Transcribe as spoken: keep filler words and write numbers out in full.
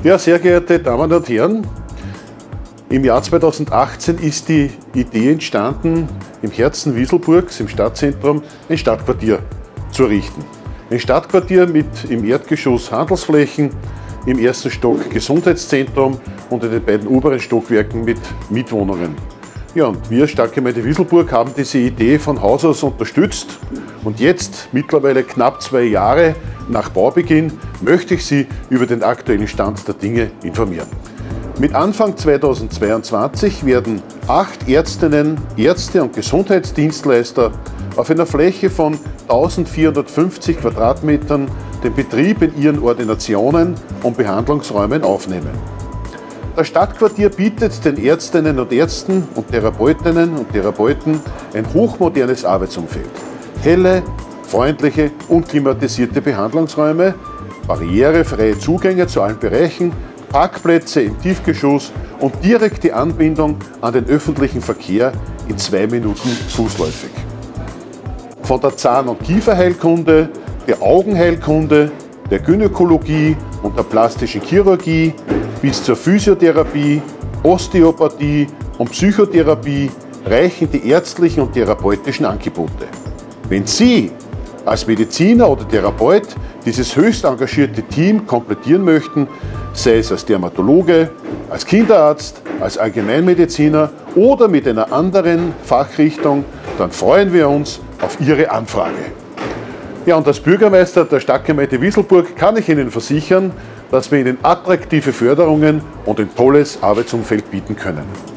Ja, sehr geehrte Damen und Herren, im Jahr zweitausendachtzehn ist die Idee entstanden, im Herzen Wieselburgs, im Stadtzentrum, ein Stadtquartier zu errichten. Ein Stadtquartier mit im Erdgeschoss Handelsflächen, im ersten Stock Gesundheitszentrum und in den beiden oberen Stockwerken mit Mietwohnungen. Ja, und wir, Stadtgemeinde Wieselburg, haben diese Idee von Haus aus unterstützt. Und jetzt, mittlerweile knapp zwei Jahre nach Baubeginn, möchte ich Sie über den aktuellen Stand der Dinge informieren. Mit Anfang zweitausendzweiundzwanzig werden acht Ärztinnen, Ärzte und Gesundheitsdienstleister auf einer Fläche von eintausendvierhundertfünfzig Quadratmetern den Betrieb in ihren Ordinationen und Behandlungsräumen aufnehmen. Das Stadtquartier bietet den Ärztinnen und Ärzten und Therapeutinnen und Therapeuten ein hochmodernes Arbeitsumfeld. Helle, freundliche und klimatisierte Behandlungsräume, barrierefreie Zugänge zu allen Bereichen, Parkplätze im Tiefgeschoss und direkte Anbindung an den öffentlichen Verkehr in zwei Minuten fußläufig. Von der Zahn- und Kieferheilkunde, der Augenheilkunde, der Gynäkologie und der plastischen Chirurgie bis zur Physiotherapie, Osteopathie und Psychotherapie reichen die ärztlichen und therapeutischen Angebote. Wenn Sie als Mediziner oder Therapeut dieses höchst engagierte Team komplettieren möchten, sei es als Dermatologe, als Kinderarzt, als Allgemeinmediziner oder mit einer anderen Fachrichtung, dann freuen wir uns auf Ihre Anfrage. Ja, und als Bürgermeister der Stadtgemeinde Wieselburg kann ich Ihnen versichern, dass wir Ihnen attraktive Förderungen und ein tolles Arbeitsumfeld bieten können.